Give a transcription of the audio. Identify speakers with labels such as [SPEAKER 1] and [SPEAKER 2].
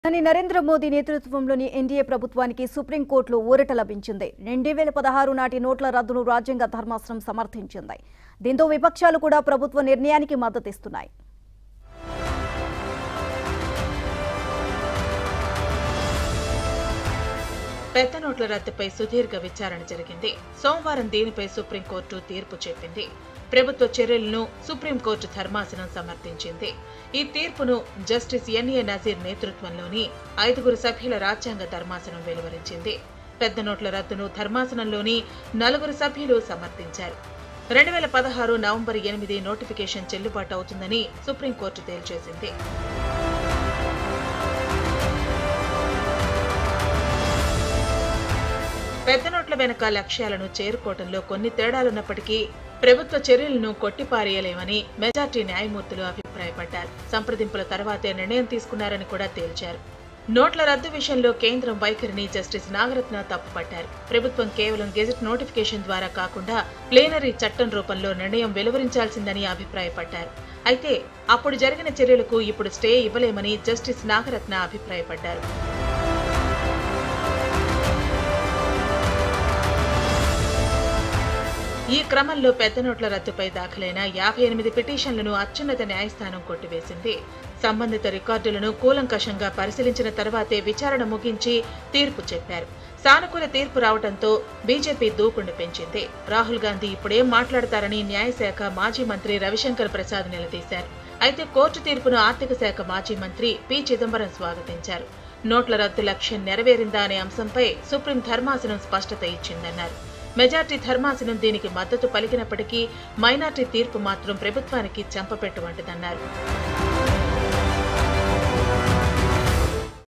[SPEAKER 1] నరేంద్ర మోదీ నేతృత్వంలోని ఎన్డీఏ ప్రభుత్వానికి సుప్రీంకోర్టులో ఊరట లభించింది. 2016 నాటి నోట్ల రద్దును రాజ్యాంగ ధర్మాసనం సమర్థించింది. దీంతో విపక్షాలు కూడా ప్రభుత్వ నిర్ణయానికి మద్దతిస్తున్నాయి.
[SPEAKER 2] పెద్ద నోట్ల రద్దుపై సుదీర్ఘ విచారణ జరిగింది. సోమవారం దీనిపై సుప్రీంకోర్టు తీర్పు చెప్పింది. ప్రభుత్వ చర్యలను సుప్రీంకోర్టు ధర్మాసనం సమర్థించింది. ఈ తీర్పును జస్టిస్ ఎన్ఏ నజీర్ నేతృత్వంలోని 5 సభ్యుల రాజ్యాంగ ధర్మాసనం వెలువరించింది. పెద్ద నోట్ల రద్దును ధర్మాసనంలోని 4 సభ్యులు సమర్థించారు. 2016 నవంబర్ 8 నోటిఫికేషన్ చెల్లుబాటు అవుతుందని సుప్రీంకోర్టు తేల్చేసింది. పెద్ద నోట్ల వెనుక లక్ష్యాలను చేరుకోవడంలో కొన్ని తేడాలున్నప్పటికీ ప్రభుత్వ చర్యలను కొట్టిపారేయలేమని మెజార్టీ న్యాయమూర్తులు అభిప్రాయపడ్డారు. సంప్రదింపుల తర్వాతే నిర్ణయం తీసుకున్నారని కూడా తేల్చారు. నోట్ల రద్దు విషయంలో కేంద్రం వైఖరిని జస్టిస్ నాగరత్న తప్పుపట్టారు. ప్రభుత్వం కేవలం గెజెట్ నోటిఫికేషన్ ద్వారా కాకుండా ప్లేనరీ చట్టం రూపంలో నిర్ణయం వెలువరించాల్సిందని అభిప్రాయపడ్డారు. అయితే అప్పుడు జరిగిన చర్యలకు ఇప్పుడు స్టే ఇవ్వలేమని జస్టిస్ నాగరత్న అభిప్రాయపడ్డారు. ఈ క్రమంలో పెద్ద నోట్ల రద్దుపై దాఖలైన 58 పిటిషన్లను అత్యున్నత న్యాయస్థానం కొట్టివేసింది. సంబంధిత రికార్డులను కూలంకషంగా పరిశీలించిన తర్వాతే విచారణ ముగించి తీర్పు చెప్పారు. సానుకూల తీర్పు రావడంతో బీజేపీ దూకుడు పెంచింది. రాహుల్ గాంధీ ఇప్పుడేం మాట్లాడతారని న్యాయశాఖ మాజీ మంత్రి రవిశంకర్ ప్రసాద్ నిలదీశారు. అయితే కోర్టు తీర్పును ఆర్థిక శాఖ మాజీ మంత్రి పి చిదంబరం స్వాగతించారు. నోట్ల రద్దు లక్ష్యం నెరవేరిందా అనే అంశంపై సుప్రీం ధర్మాసనం స్పష్టత ఇచ్చిందన్నారు. మెజార్టీ ధర్మాసనం దీనికి మద్దతు పలికినప్పటికీ మైనార్టీ తీర్పు మాత్రం ప్రభుత్వానికి చెంపపెట్టు వంటిదన్నారు.